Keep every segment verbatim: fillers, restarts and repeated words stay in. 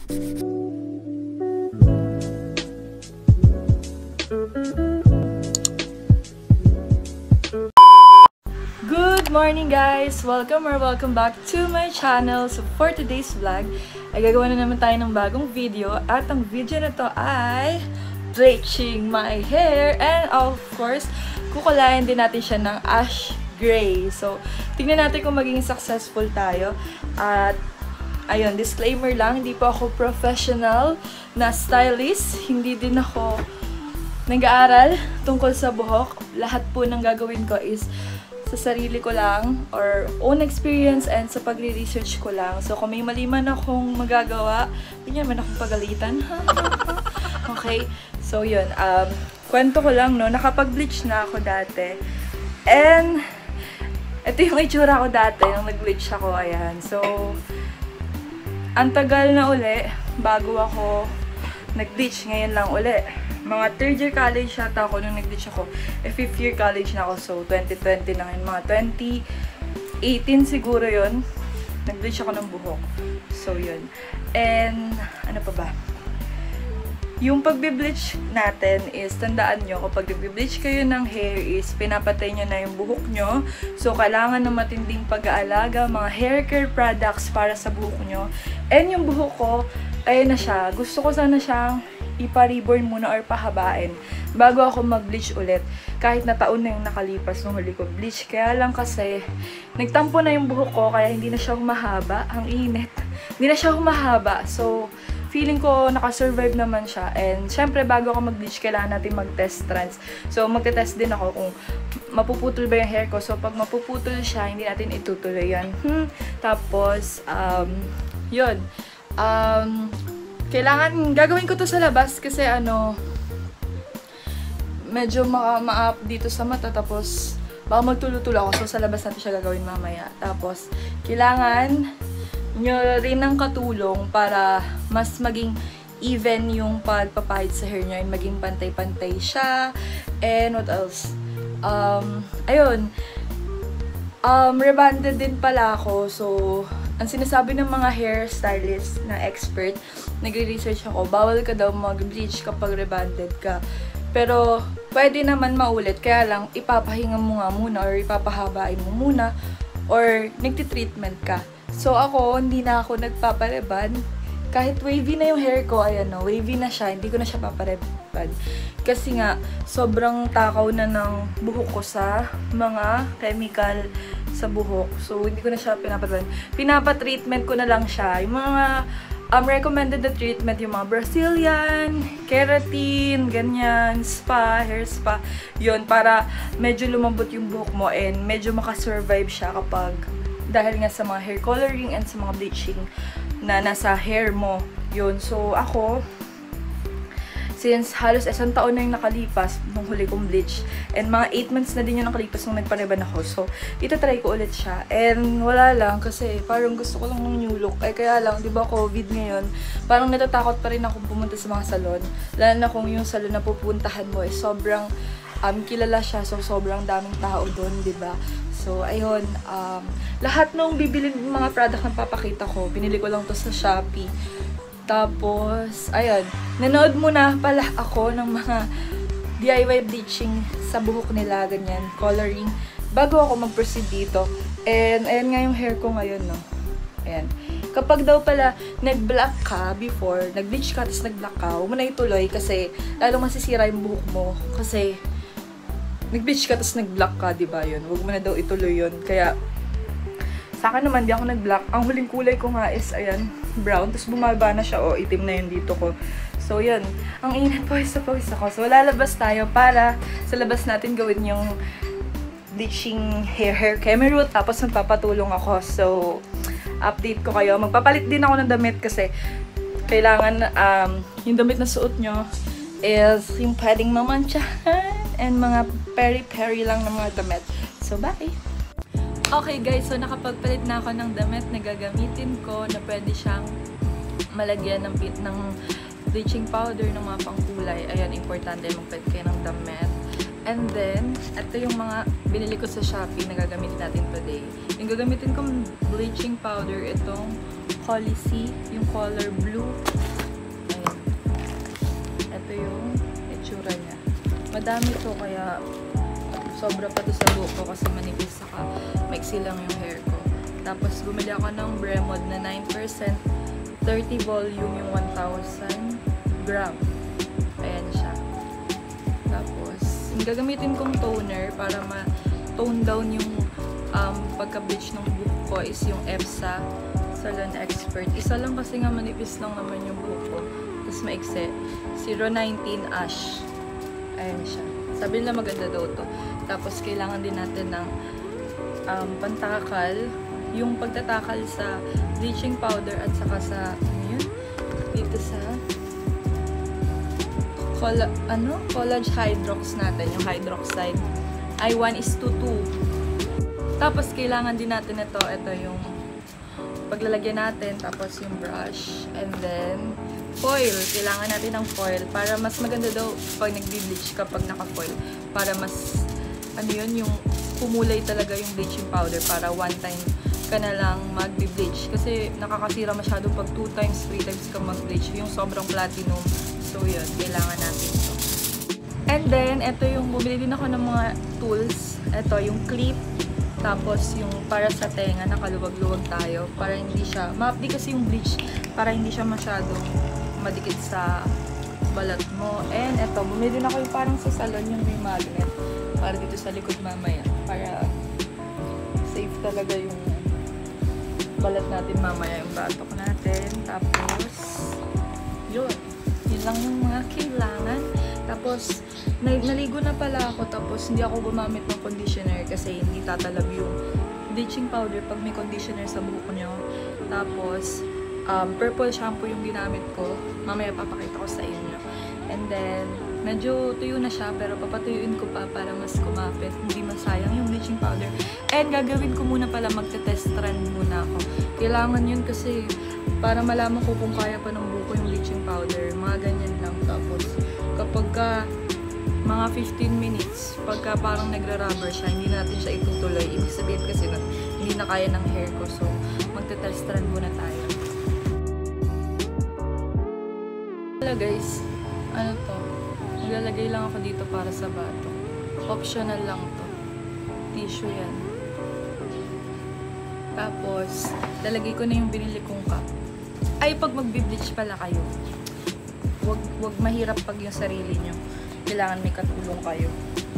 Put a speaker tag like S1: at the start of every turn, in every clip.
S1: Good morning guys! Welcome or welcome back to my channel. So for today's vlog, ay gagawa na naman tayo ng bagong video. At ang video na to ay bleaching my hair. And of course, kukulayan din natin siya ng ash gray. So, tingnan natin kung magiging successful tayo. At ayun, disclaimer lang, hindi po ako professional na stylist. Hindi din ako nag-aaral tungkol sa buhok. Lahat po ng gagawin ko is sa sarili ko lang or own experience and sa pagre-research ko lang. So, kung may mali man akong magagawa, hindi naman akong pagalitan. Okay? So, yun. Um, kwento ko lang, no? Nakapag-bleach na ako dati. And, ito yung itsura ko dati nung nag-bleach ako. Ayan. So, ang tagal na uli bago ako nag-bleach. Ngayon lang uli. Mga third year college yata ako nung nag-bleach ako. Eh, fifth year college na ako. So, twenty twenty na ngayon. Mga twenty eighteen siguro yun. Nag-bleach ako ng buhok. So, yun. And, ano pa ba? Yung pagbe-bleach natin is, tandaan nyo, kapag nagbe-bleach kayo ng hair is, pinapatay nyo na yung buhok nyo. So, kailangan ng matinding pag-aalaga, mga hair care products para sa buhok nyo. And yung buhok ko, ayun na siya. Gusto ko sana siyang ipa-reborn muna or pahabain bago ako mag-bleach ulit. Kahit na taon na yung nakalipas nung huli ko bleach. Kaya lang kasi, nagtampo na yung buhok ko, kaya hindi na siya humahaba. Ang init. Hindi na siya humahaba. So, feeling ko nakasurvive naman siya. And, syempre, bago ako mag-bleach, kailangan natin mag-test strands. So, magte-test din ako kung mapuputol ba yung hair ko. So, pag mapuputol siya, hindi natin itutuloy yan. Hmm. Tapos, um, yun. Um, kailangan, gagawin ko to sa labas kasi ano, medyo ma-up dito sa mata. Tapos, baka magtulo-tulo ako. So, sa labas natin siya gagawin mamaya. Tapos, kailangan nyo rin ng katulong para mas maging even yung pagpapahid sa hair nyo and maging pantay-pantay siya. And what else? Um, ayun. Um, rebanded din pala ako. So, ang sinasabi ng mga hairstylist na expert, nagre-research ako, bawal ka daw mag-bleach kapag rebanded ka. Pero, pwede naman maulit. Kaya lang, ipapahinga mo nga muna or ipapahabain mo muna or nagtitreatment ka. So, ako, hindi na ako nagpapareban. Kahit wavy na yung hair ko, ayan no, wavy na siya, hindi ko na siya papareban. Kasi nga, sobrang takaw na ng buhok ko sa mga chemical sa buhok. So, hindi ko na siya pinapareban. Pinapatreatment ko na lang siya. Yung mga um, recommended na treatment, yung mga Brazilian, keratin, ganyan, spa, hair spa. Yun, para medyo lumambot yung buhok mo and medyo makasurvive siya kapag dahil nga sa mga hair coloring and sa mga bleaching na nasa hair mo. Yun. So, ako, since halos isang taon na yung nakalipas nung huli kong bleach, and mga eight months na din yung nakalipas nung nagpareban ako. So, itatry ko ulit siya. And wala lang, kasi parang gusto ko lang ng new look. Ay, kaya lang, di ba, COVID ngayon, parang natatakot pa rin ako pumunta sa mga salon. Lalo na kung yung salon na pupuntahan mo, eh, sobrang um, kilala siya. So, sobrang daming tao doon, di ba? So, ayun, um, lahat nung bibili ng mga product na papakita ko, pinili ko lang to sa Shopee. Tapos, ayun, nanood muna pala ako ng mga D I Y bleaching sa buhok nila, ganyan, coloring, bago ako mag-proceed dito. And, ayan nga yung hair ko ngayon, no? Ayan. Kapag daw pala nag-black ka before, nag-bleach ka, tapos nag-black ka, huwag mo na ituloy kasi lalong masisira yung buhok mo. Kasi, nag-bleach ka, tapos nag-black ka, diba yun? Huwag mo na daw ituloy yun. Kaya, sa akin naman, di ako nag-black. Ang huling kulay ko nga is, ayan, brown. Tapos bumaba na siya, o, itim na yun dito ko. So, yun. Ang init po, isa po, isa ko. So, lalabas tayo para sa labas natin gawin yung bleaching hair, hair chemi root. Tapos, magpapatulong ako. So, update ko kayo. Magpapalit din ako ng damit kasi kailangan, um, yung damit na suot nyo is yung pwedeng mamantsahan and mga peri-peri lang ng mga damit. So, bye! Okay guys, so nakapagpalit na ako ng damit na gagamitin ko na pwede siyang malagyan ng, ng bleaching powder ng mga pangkulay. Ayan, importante magpalit kayo ng damit. And then, ito yung mga binili ko sa Shopee na gagamitin natin today. Yung gagamitin kong bleaching powder, itong Policy, yung color blue. Madami to kaya sobra pa to sa buhok ko kasi manipis saka maiksi lang yung hair ko. Tapos bumili ako ng Bremod na nine percent thirty volume yung one thousand gram. Ayan siya. Tapos yung gagamitin kong toner para ma-tone down yung um, pagka-bleach ng buhok ko is yung E P S A Salon Expert. Isa lang kasi nga manipis lang naman yung buhok ko. Tapos maiksi. zero nineteen Ash. Ayan siya. Sabi nila maganda daw to. Tapos kailangan din natin ng um, pantakal. Yung pagtatakal sa bleaching powder at saka sa, ano yun? Dito sa colla ano? Collage Hydrox natin. Yung hydroxide. I one is to two. Tapos kailangan din natin ito. Ito yung paglalagyan natin. Tapos yung brush. And then foil. Kailangan natin ng foil para mas maganda daw pag nagbi-bleach kapag naka-foil. Para mas, ano yun, yung kumulay talaga yung bleaching powder para one time ka na lang magbi-bleach. Kasi nakakasira masyado pag two times, three times ka mag-bleach. Yung sobrang platinum. So yun, kailangan natin ito. And then, ito yung, bumili din ako ng mga tools. Ito, yung clip. Tapos yung para sa tenga, nakaluwag-luwag tayo. Para hindi siya, ma-update kasi yung bleach. Para hindi siya masyadong madikit sa balat mo. And eto, bumili din ako yung parang sa salon yung may magnet. Para dito sa likod mamaya. Para safe talaga yung balat natin mamaya, yung batok natin. Tapos, yun. Yun lang yung mga kailangan. Tapos, naligo na pala ako. Tapos, hindi ako gumamit ng conditioner kasi hindi tatalab yung bleaching powder pag may conditioner sa buhok nyo. Tapos, Um, purple shampoo yung ginamit ko. Mamaya papakita ko sa inyo. And then, medyo tuyo na siya, pero papatuyuin ko pa para mas kumapit. Hindi masayang yung bleaching powder. And gagawin ko muna pala, magte-test run muna ako. Kailangan yun kasi para malaman ko kung kaya pa ng buko yung bleaching powder. Mga ganyan lang. Tapos, kapag ka mga fifteen minutes, pagka parang nagra-rubber siya, hindi natin siya itutuloy. Ibig sabihin kasi na hindi na kaya ng hair ko. So, magte-test run muna tayo. Guys, ano to? Naglalagay lang ako dito para sa bato. Optional lang to. Tissue yan. Tapos, lalagay ko na yung binili kong cup. Ay, pag magbi-bleach pala kayo, wag, wag mahirap pag yung sarili nyo. Kailangan may katulong kayo.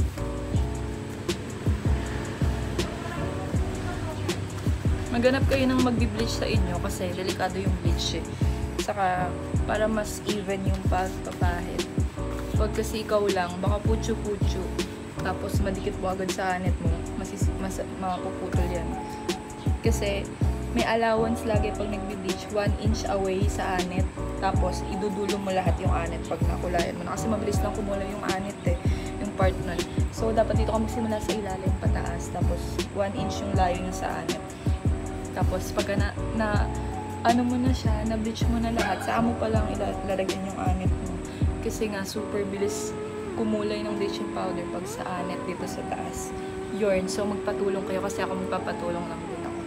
S1: Maghanap kayo ng magbi-bleach sa inyo kasi delikado yung bleach eh. Saka, para mas even yung pagpapahid. Pag kasi ikaw lang, baka putyo-putyo. Tapos, madikit mo agad sa anit mo. Masis, mas, mapuputol yan. Kasi, may allowance lagi pag nagbi-bleach. one inch away sa anit. Tapos, idudulo mo lahat yung anit pag nakulayan mo na. Kasi mabilis lang kumula yung anit eh. Yung part nun. So, dapat dito ka magsimula sa ilalim pataas. Tapos, one inch yung layo niya sa anit. Tapos, pagka na, na ano mo na siya, na-bleach mo na lahat, saan mo pa lang ilalagyan yung anit mo. Kasi nga, super bilis kumulay ng bleaching powder pag sa anit dito sa taas. Yun, so magpatulong kayo kasi ako magpapatulong lang din ako.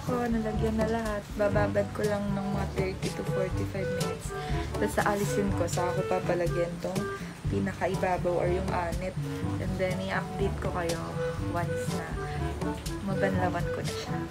S1: ako, nalagyan na lahat. Bababad ko lang ng mga thirty to forty-five minutes. Tapos aalisin ko, saka ko papalagyan tong pinakaibabaw or yung anit. And then, i-update ko kayo once na mabanlawan ko na siya.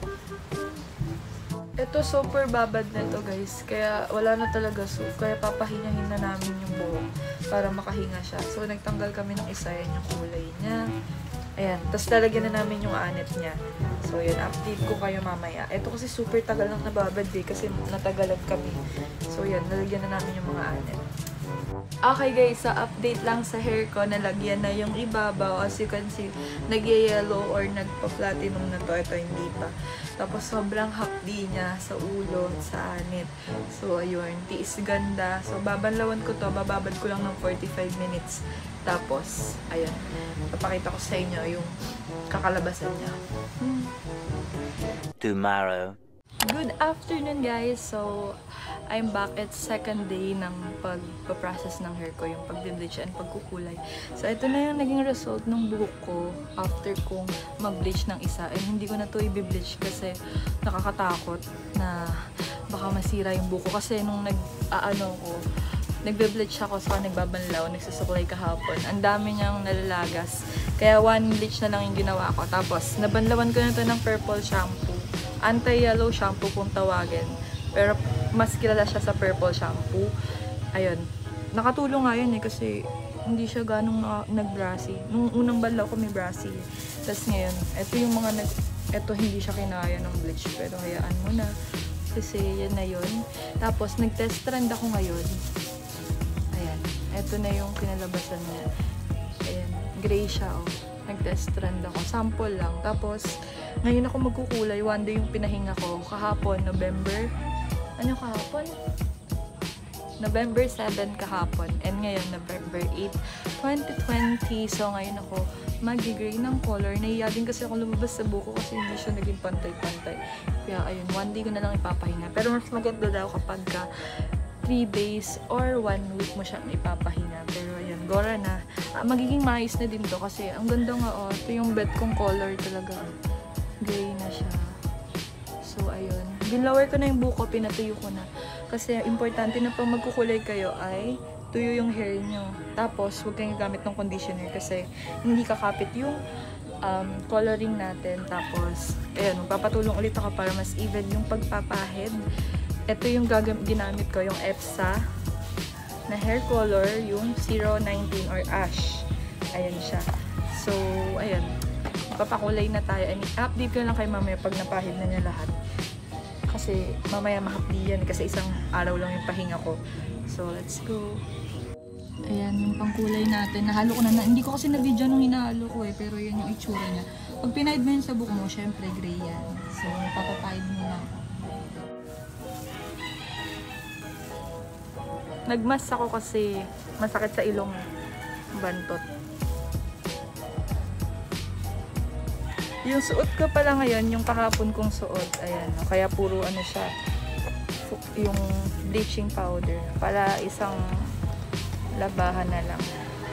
S1: Ito, super babad na ito guys. Kaya wala na talaga soup. Kaya papahingahin na namin yung buhok para makahinga siya. So, nagtanggal kami ng isa. Yan yung kulay niya. Ayan. Tapos lalagyan na namin yung anit niya. So, yun. Update ko kayo mamaya. Ito kasi super tagal lang nababad eh. Kasi natagalan kami. So, yan. Lalagyan na namin yung mga anit. Okay guys, sa update lang sa hair ko, nalagyan na yung ibabaw. As you can see, nag-yellow or nagpa-platinum na to. Ito hindi pa. Tapos sobrang hapdi niya sa ulo, sa anit. So ayun, tiis ganda. So babanlawan ko to, bababad ko lang ng forty-five minutes. Tapos, ayun, papakita ko sa inyo yung kakalabasan niya. Hmm.
S2: Tomorrow.
S1: Good afternoon guys! So, I'm back at second day ng pagpaprocess ng hair ko, yung pag-bleach and pagkukulay. So, ito na yung naging result ng buhok ko after kong mag-bleach ng isa. And hindi ko na to i-bleach kasi nakakatakot na baka masira yung buhok ko. Kasi nung nag-aano ko, nagbe-bleach ako sa nagbabanlaw, nagsusuklay kahapon. Ang dami niyang nalalagas. Kaya one bleach na lang yung ginawa ko. Tapos, nabanlawan ko na to ng purple shampoo. Anti-yellow shampoo kung tawagin. Pero mas kilala siya sa purple shampoo. Ayun. Nakatulong nga yun eh kasi hindi siya ganong nag-brassy. Nung unang banlaw ko may brassy. Tapos ngayon, ito yung mga nag... Ito hindi siya kinaya ng bleach. Pero hayaan mo na. Kasi yan na yun. Tapos nag-test trend ako ngayon. Ayan. Ito na yung kinalabasan niya. Ayan. Gray siya oh. Nag-test trend ako. Sample lang. Tapos, ngayon ako magkukulay. One day yung pinahinga ko. Kahapon, November. Ano kahapon? November seven kahapon. And ngayon, November eight, twenty twenty. So, ngayon ako mag-gray ng color. Nahiya din kasi ako lumabas sa buko kasi hindi siya naging pantay-pantay. Kaya, ayun. One day ko na lang ipapahinga. Pero mas maganda daw kapag ka three days or one week mo siyang ipapahinga. Pero ayun, gora na. Ah, magiging maayos na din to kasi ang ganda nga oh. Ito yung bed kong color talaga. Gray na siya. So ayun. Binlower ko na yung buko, pinatuyo ko na. Kasi importante na pag magkukulay kayo ay tuyo yung hair nyo. Tapos huwag kayong gamit ng conditioner kasi hindi kakapit yung um, coloring natin. Tapos ayun, magpapatulong ulit ako para mas even yung pagpapahid. Ito yung ginamit ko, yung E P S A na hair color, yung zero nineteen or ash. Ayan siya. So, ayan. Papakulay na tayo. And update ko lang kay mamaya pag napahid na niya lahat. Kasi mamaya mahapdi yan kasi isang araw lang yung pahinga ko. So, let's go. Ayan, yung pangkulay natin. Nahalo ko na. na hindi ko kasi na-video nung hinahalo ko eh. Pero yan yung itsura niya. Pag pinahid mo yun sa buhok mo, syempre gray yan. So, papapahid mo na ako. Nagmas ako kasi masakit sa ilong bantot. Yung suot ko pala ngayon, yung kahapon kong suot, ayan, kaya puro ano siya, yung bleaching powder. Para isang labahan na lang.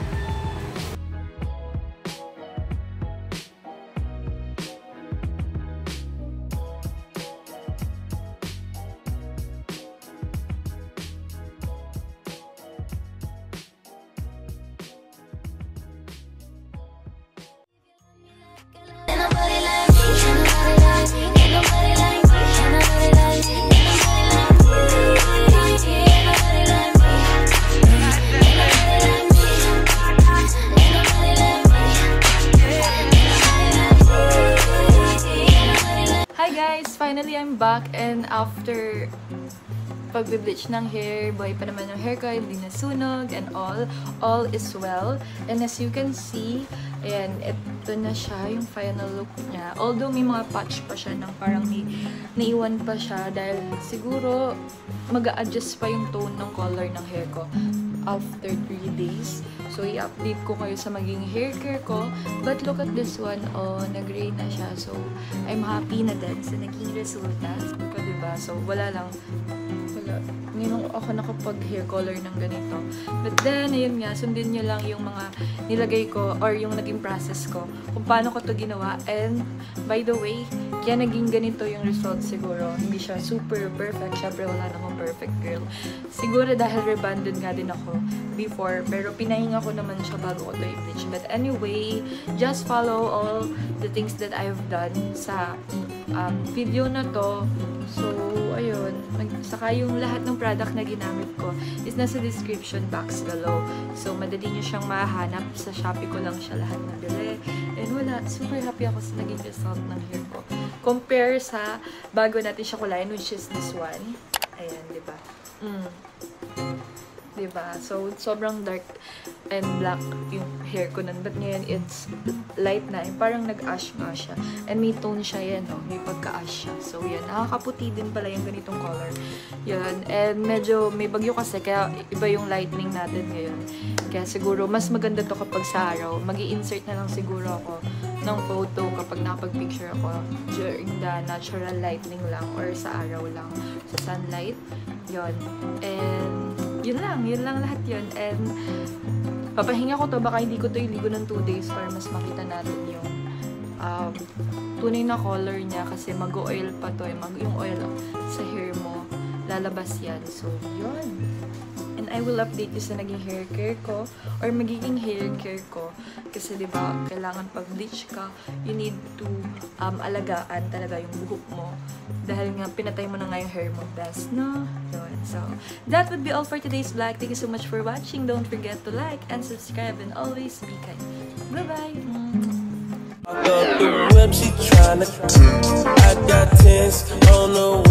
S1: Finally, I'm back and after pag-bleach ng hair, buhay pa naman yung hair ko, hindi nasunog and all, all is well. And as you can see, ayan, ito na siya, yung final look niya. Although may mga patch pa siya ng parang ni, naiwan pa siya dahil siguro mag-a-adjust pa yung tone ng color ng hair ko after three days. So, i-update ko kayo sa maging hair care ko. But look at this one. Oh, nag-gray na siya. So, I'm happy na din sa naging resulta. So, diba? So, wala lang. Wala. Ngayon ako nakapag-hair color ng ganito. But then, ayun nga, sundin nyo lang yung mga nilagay ko or yung naging process ko kung paano ko to ginawa. And, by the way, kaya naging ganito yung result siguro. Hindi siya super perfect. Syempre, wala namang perfect girl. Siguro dahil rebonded nga din ako before. Pero pinahinga ko naman siya bago ko to i-bleach. But anyway, just follow all the things that I've done sa um, video na to. So, ayun. Saka yung lahat ng product na ginamit ko is nasa description box below. So, madali nyo siyang mahanap. Sa Shopee ko lang siya lahat nabili. And wala, super happy ako sa naging result ng hair ko. Compare sa bago natin siya kulayan, which is this one. Ayan, diba? Mm. Diba? So, sobrang dark and black yung hair ko nun. But ngayon, it's light na. Parang nag-ash nga siya. And may tone siya yan, no? May pagka-ash siya. So, yan. Nakakaputi din pala yung ganitong color. Yan. And medyo may bagyo kasi, kaya iba yung lightning natin ngayon. Kaya siguro, mas maganda to kapag sa araw. Mag-i-insert na lang siguro ako ng photo kapag nakapag-picture ako during the natural lightning lang or sa araw lang. Sa sunlight. Yun. And yun lang, yun lang lahat yun. And papahinga ko to, baka hindi ko to iligo ng two days para mas makita natin yung um, tunay na color niya kasi mag-oil pa to, eh. Mag yung oil sa hair mo, lalabas yan. So, yun. And I will update you sa naging hair care ko or magiging hair care ko. Kasi diba, kailangan pag bleach ka, you need to um, alagaan talaga yung buhok mo. Dahil nga, pinatay mo na nga yung hair mo best, no? Yun. So, that would be all for today's vlog. Thank you so much for watching. Don't forget to like and subscribe and always be kind. Bye-bye! I got tens on the